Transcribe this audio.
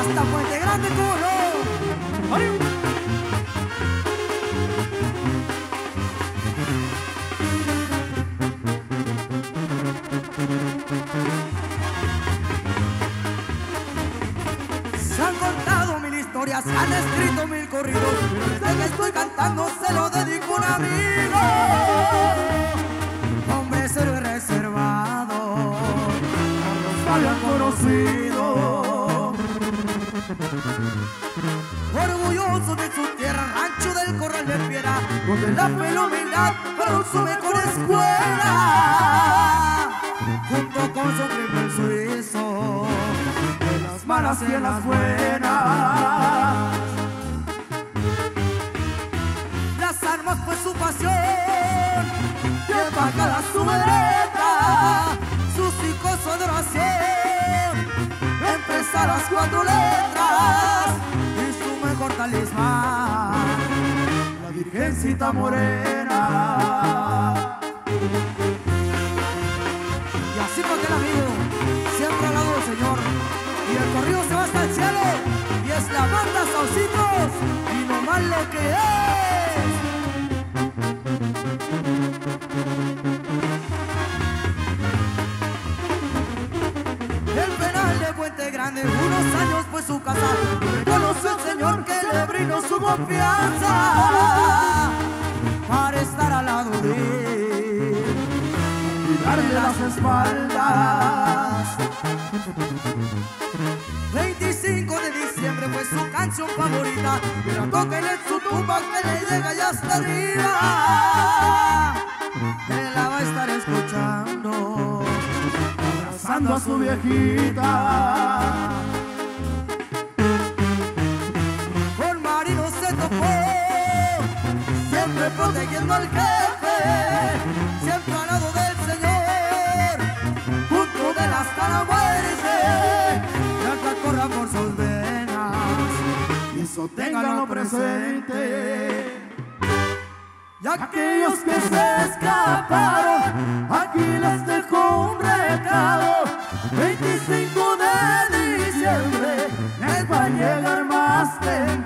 hasta Puente Grande, ¿cómo no? ¡Ay! Se han contado mil historias, se han escrito mil corridos. Desde que estoy cantando se lo dedico a un amigo. Hombre serio y reservado, no habían conocido. Orgulloso de su tierra, rancho del Corral de Piedra, donde la fe y la humildad fueron su mejor escuela. Junto con su primer suizo, en las malas y en las buenas. Las armas fue su pasión, bien bajada su vedeta, sus hijos su adoración, empresa las 4 letras y su mejor talismán, la Virgencita Morena. Y así para aquel amigo, siempre al lado del Señor. Y el corrido se va hasta el cielo. Y es la banda Saucitos y no más lo que es. El penal de Puente Grande, unos años fue su casa. Reconoció el Señor que le brindó su confianza para estar al lado de él y darle las espaldas. 25 de diciembre fue su canción favorita, y la toquen en su tumba que le llega ya hasta arriba. Él la va a estar escuchando, abrazando a su viejita. Con Marino se tocó, siempre protegiendo al jefe, siempre al lado del Señor, junto de las muerte, la que corra por sus venas, y eso ténganlo presente. Y aquellos que se escaparon, aquí les dejo un recado. 25 de diciembre les va a llegar más temprano.